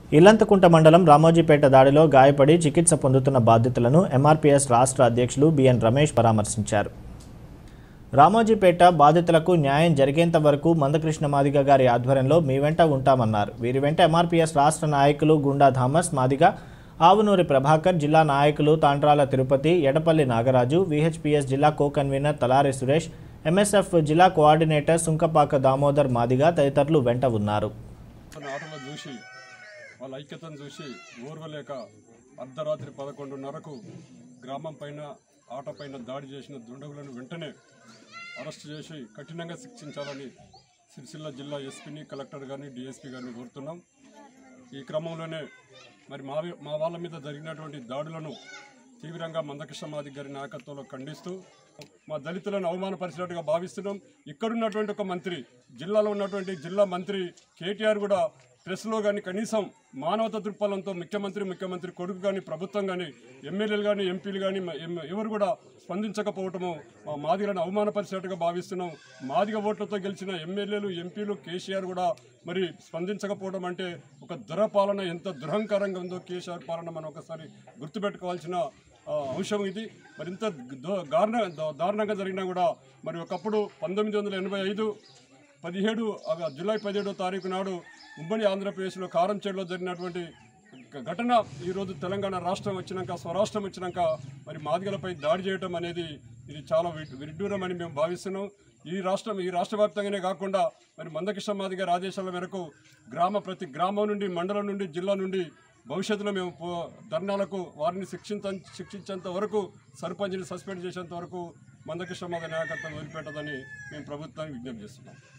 ఇల్లంతకుంట మండలం రామోజీపేట దాడిలో గాయపడి చికిత్స పొందుతున్న బాధితులను ఎంఆర్పీఎస్ రాష్ట్ర అధ్యక్షులు బిఎన్ రమేష్ పరామర్శించారు. రామోజీపేట బాధితులకు న్యాయం జరిగేంత వరకు మందకృష్ణ మాదిగ గారి ఆధ్వర్యంలో మీ వెంట ఉంటామన్నారు. వీరి వెంట ఎంఆర్పీఎస్ రాష్ట్ర నాయకులు గుండా థామస్ మాదిగ, ఆవునూరి ప్రభాకర్, జిల్లా నాయకులు తాండ్రాల తిరుపతి, ఎడపల్లి నాగరాజు, విహెచ్పీఎస్ జిల్లా co convener Talari Suresh, MSF జిల్లా కోఆర్డినేటర్ సుంకపాక దామోదర్ మాదిగ తదితరులు వెంట ఉన్నారు. వాళ్ళ ఐక్యతను చూసి ఓర్వలేక అర్ధరాత్రి 11:30కు గ్రామం పైన ఆటపైన దాడి చేసిన దుండగులను వెంటనే అరెస్ట్ చేసి కఠినంగా శిక్షించాలని సిరిసిల్ల జిల్లా ఎస్పీని, కలెక్టర్ గారిని, డిఎస్పీ గారిని కోరుతున్నాం. ఈ క్రమంలోనే మరి మా వాళ్ళ మీద జరిగినటువంటి దాడులను తీవ్రంగా మందకృష్ణ మాదిగ గారి నాయకత్వంలో ఖండిస్తూ మా దళితులను అవమానపరిచినట్టుగా భావిస్తున్నాం. ఇక్కడున్నటువంటి ఒక మంత్రి, జిల్లాలో ఉన్నటువంటి జిల్లా మంత్రి కేటీఆర్ కూడా ప్రెస్లో కానీ కనీసం మానవతా దృక్పథంతో ముఖ్యమంత్రి కొడుకు కానీ, ప్రభుత్వం కానీ, ఎమ్మెల్యేలు కానీ, ఎంపీలు కానీ ఎవరు కూడా స్పందించకపోవటము మా మాదిగలను అవమానపరిచినట్టుగా భావిస్తున్నాం. మాదిగ ఓట్లతో గెలిచిన ఎమ్మెల్యేలు, ఎంపీలు, కేసీఆర్ కూడా మరి స్పందించకపోవడం అంటే ఒక దురపాలన ఎంత దురహంకారంగా ఉందో కేసీఆర్ పాలన మనం ఒకసారి గుర్తుపెట్టుకోవాల్సిన అంశం ఇది. మరి ఇంత దారుణంగా జరిగినా కూడా మరి ఒకప్పుడు 1985 జూలై 17వ తారీఖు నాడు ఉమ్మడి ఆంధ్రప్రదేశ్లో కారంచేడులో జరిగినటువంటి ఘటన ఈరోజు తెలంగాణ రాష్ట్రం వచ్చినాక, స్వరాష్ట్రం వచ్చినాక మరి మాదిగలపై దాడి చేయడం అనేది ఇది చాలా విడ్డూరం అని మేము భావిస్తున్నాం. ఈ రాష్ట్ర వ్యాప్తంగానే కాకుండా మరి మందకృష్ణ మాదిగ గారి ఆదేశాల మేరకు ప్రతి గ్రామం నుండి, మండలం నుండి, జిల్లా నుండి భవిష్యత్తులో మేము ధర్నాలకు వారిని శిక్షించేంత వరకు, సర్పంచ్ని సస్పెండ్ చేసేంత వరకు మందకృష్ణ మాదిగ నాయకత్వం వదిలిపెట్టదని మేము ప్రభుత్వానికి విజ్ఞప్తి చేస్తున్నాం.